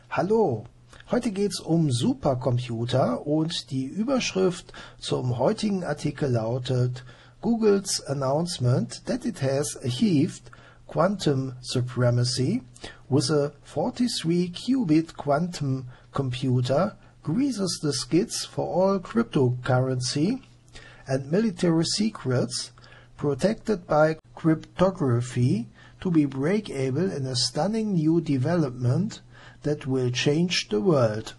Hallo, heute geht's um Supercomputer und die Überschrift zum heutigen Artikel lautet Google's announcement that it has achieved quantum supremacy with a 43-qubit quantum computer greases the skids for all cryptocurrency and military secrets protected by cryptography to be breakable in a stunning new development that will change the world.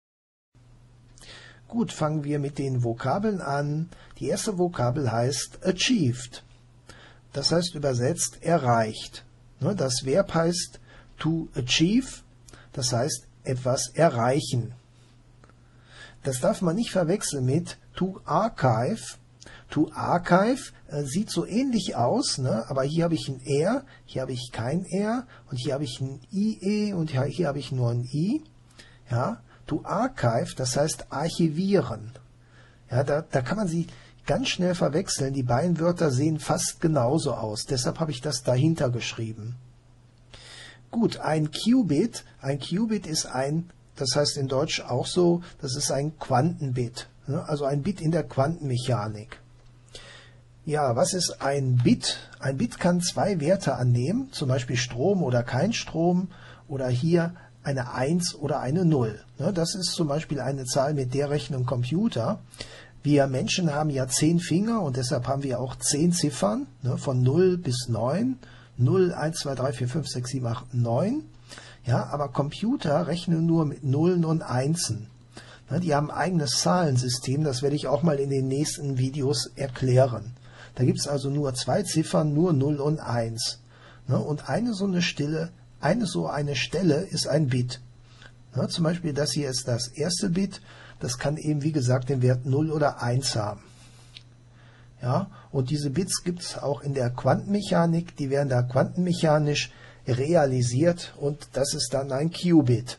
Gut, fangen wir mit den Vokabeln an. Die erste Vokabel heißt achieved. Das heißt übersetzt erreicht. Das Verb heißt to achieve, das heißt etwas erreichen. Das darf man nicht verwechseln mit to archive. To archive sieht so ähnlich aus, ne? Aber hier habe ich ein R, hier habe ich kein R und hier habe ich ein IE und hier habe ich nur ein I. Ja? To archive, das heißt archivieren. Ja, da kann man sie ganz schnell verwechseln. Die beiden Wörter sehen fast genauso aus. Deshalb habe ich das dahinter geschrieben. Gut, ein Qubit ist das heißt in Deutsch auch so, das ist ein Quantenbit. Ne? Also ein Bit in der Quantenmechanik. Ja, was ist ein Bit? Ein Bit kann zwei Werte annehmen, zum Beispiel Strom oder kein Strom oder hier eine 1 oder eine 0. Das ist zum Beispiel eine Zahl, mit der rechnen Computer. Wir Menschen haben ja 10 Finger und deshalb haben wir auch 10 Ziffern, von 0 bis 9. 0, 1, 2, 3, 4, 5, 6, 7, 8, 9. Ja, aber Computer rechnen nur mit Nullen und Einsen. Die haben ein eigenes Zahlensystem, das werde ich auch mal in den nächsten Videos erklären. Da gibt es also nur zwei Ziffern, nur 0 und 1. Und eine so eine Stelle ist ein Bit. Zum Beispiel das hier ist das erste Bit, das kann eben wie gesagt den Wert 0 oder 1 haben. Ja, und diese Bits gibt es auch in der Quantenmechanik, die werden da quantenmechanisch realisiert und das ist dann ein Qubit.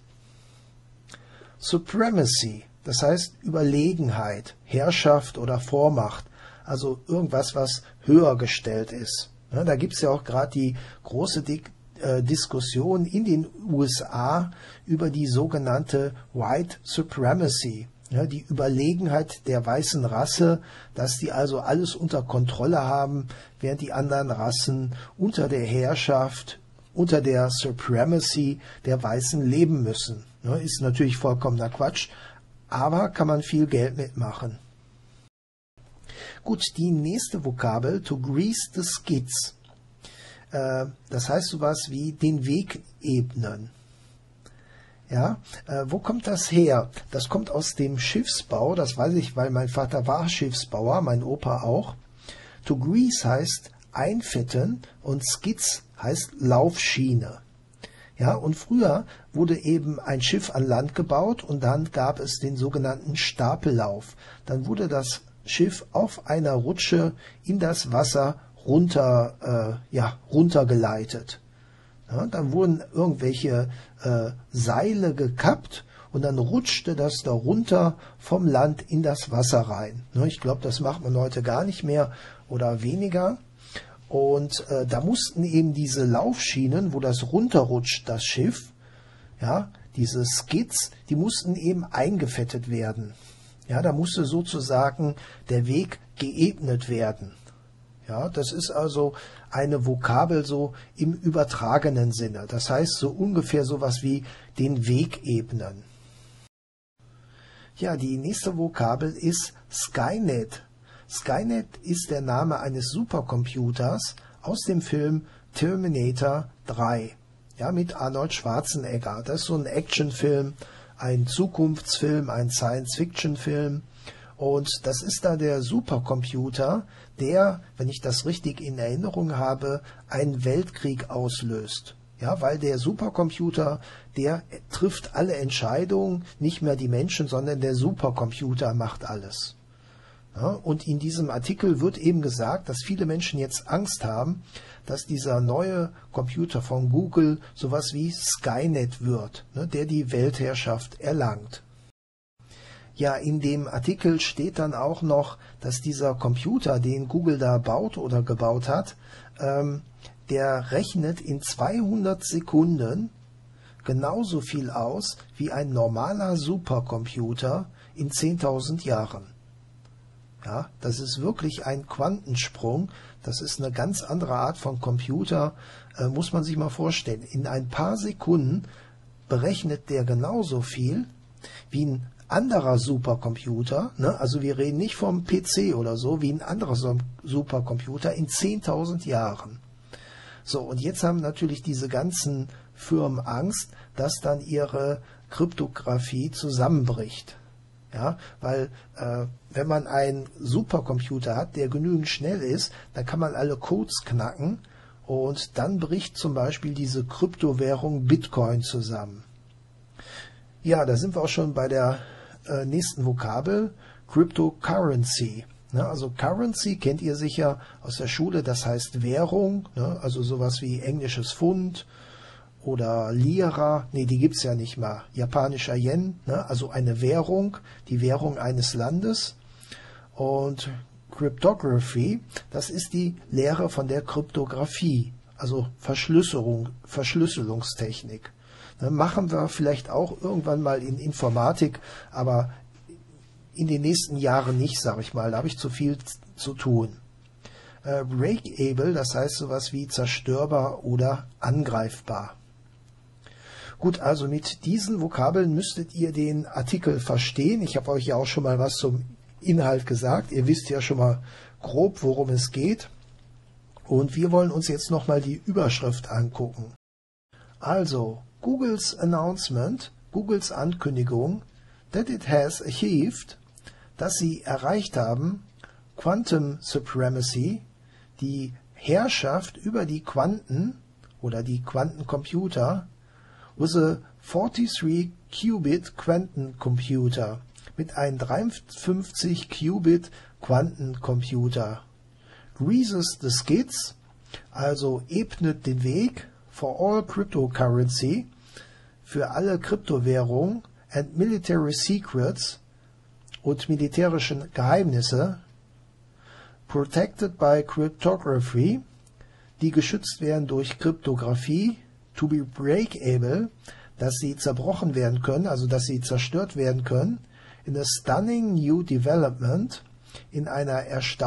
Supremacy, das heißt Überlegenheit, Herrschaft oder Vormacht. Also irgendwas, was höher gestellt ist. Da gibt es ja auch gerade die große Diskussion in den USA über die sogenannte White Supremacy. Die Überlegenheit der weißen Rasse, dass die also alles unter Kontrolle haben, während die anderen Rassen unter der Herrschaft, unter der Supremacy der Weißen leben müssen. Ist natürlich vollkommener Quatsch, aber kann man viel Geld mitmachen. Gut, die nächste Vokabel, to grease the skids. Das heißt sowas wie den Weg ebnen. Ja, wo kommt das her? Das kommt aus dem Schiffsbau, das weiß ich, weil mein Vater war Schiffsbauer, mein Opa auch. To grease heißt einfetten und skids heißt Laufschiene. Ja, und früher wurde eben ein Schiff an Land gebaut und dann gab es den sogenannten Stapellauf. Dann wurde das Schiff auf einer Rutsche in das Wasser runtergeleitet. Ja, dann wurden irgendwelche Seile gekappt und dann rutschte das da runter vom Land in das Wasser rein. Ich glaube, das macht man heute gar nicht mehr oder weniger. Und da mussten eben diese Laufschienen, wo das runterrutscht, das Schiff, ja, diese Skids, die mussten eben eingefettet werden. Ja, da musste sozusagen der Weg geebnet werden. Ja, das ist also eine Vokabel so im übertragenen Sinne. Das heißt so ungefähr sowas wie den Weg ebnen. Ja, die nächste Vokabel ist Skynet. Skynet ist der Name eines Supercomputers aus dem Film Terminator 3. Ja, mit Arnold Schwarzenegger. Das ist so ein Actionfilm, ein Zukunftsfilm, ein Science-Fiction-Film. Und das ist da der Supercomputer, der, wenn ich das richtig in Erinnerung habe, einen Weltkrieg auslöst. Ja, weil der Supercomputer, der trifft alle Entscheidungen, nicht mehr die Menschen, sondern der Supercomputer macht alles. Ja, und in diesem Artikel wird eben gesagt, dass viele Menschen jetzt Angst haben, dass dieser neue Computer von Google sowas wie Skynet wird, der die Weltherrschaft erlangt. Ja, in dem Artikel steht dann auch noch, dass dieser Computer, den Google da baut oder gebaut hat, der rechnet in 200 Sekunden genauso viel aus wie ein normaler Supercomputer in 10.000 Jahren. Ja, das ist wirklich ein Quantensprung. Das ist eine ganz andere Art von Computer, muss man sich mal vorstellen. In ein paar Sekunden berechnet der genauso viel wie ein anderer Supercomputer, ne? Also wir reden nicht vom PC oder so, wie ein anderer Supercomputer in 10.000 Jahren. So, und jetzt haben natürlich diese ganzen Firmen Angst, dass dann ihre Kryptographie zusammenbricht. Ja, weil wenn man einen Supercomputer hat, der genügend schnell ist, dann kann man alle Codes knacken und dann bricht zum Beispiel diese Kryptowährung Bitcoin zusammen. Ja, da sind wir auch schon bei der nächsten Vokabel, Cryptocurrency. Ne, also Currency kennt ihr sicher aus der Schule, das heißt Währung, ne, also sowas wie englisches Pfund oder Lira, nee, die gibt's ja nicht mal, japanischer Yen, ne, also eine Währung, die Währung eines Landes. Und Cryptography, das ist die Lehre von der Kryptographie, also Verschlüsselungstechnik. Ne, machen wir vielleicht auch irgendwann mal in Informatik, aber in den nächsten Jahren nicht, sage ich mal, da habe ich zu viel zu tun. Breakable, das heißt sowas wie zerstörbar oder angreifbar. Gut, also mit diesen Vokabeln müsstet ihr den Artikel verstehen. Ich habe euch ja auch schon mal was zum Inhalt gesagt. Ihr wisst ja schon mal grob, worum es geht. Und wir wollen uns jetzt nochmal die Überschrift angucken. Also, Googles Announcement, Googles Ankündigung, that it has achieved, dass sie erreicht haben, Quantum Supremacy, die Herrschaft über die Quanten oder die Quantencomputer, with a 43-Qubit Quantencomputer, mit einem 53-Qubit Quantencomputer. Greases the skids, also ebnet den Weg, for all cryptocurrency, für alle Kryptowährungen, and military secrets, und militärischen Geheimnisse, protected by cryptography, die geschützt werden durch Kryptographie, to be breakable, dass sie zerbrochen werden können, also dass sie zerstört werden können, in a stunning new development, in einer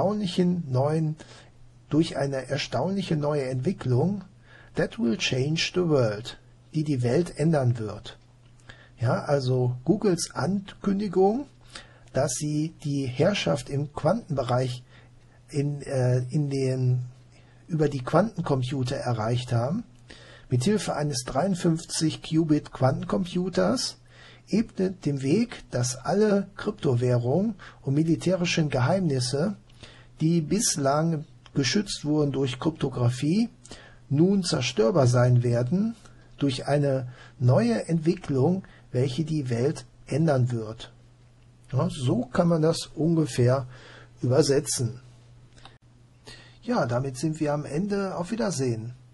durch eine erstaunliche neue Entwicklung, that will change the world, die die Welt ändern wird. Ja, also Googles Ankündigung, dass sie die Herrschaft im Quantenbereich über die Quantencomputer erreicht haben, mithilfe eines 53-Qubit Quantencomputers, ebnet den Weg, dass alle Kryptowährungen und militärischen Geheimnisse, die bislang geschützt wurden durch Kryptographie, nun zerstörbar sein werden durch eine neue Entwicklung, welche die Welt ändern wird. Ja, so kann man das ungefähr übersetzen. Ja, damit sind wir am Ende. Auf Wiedersehen.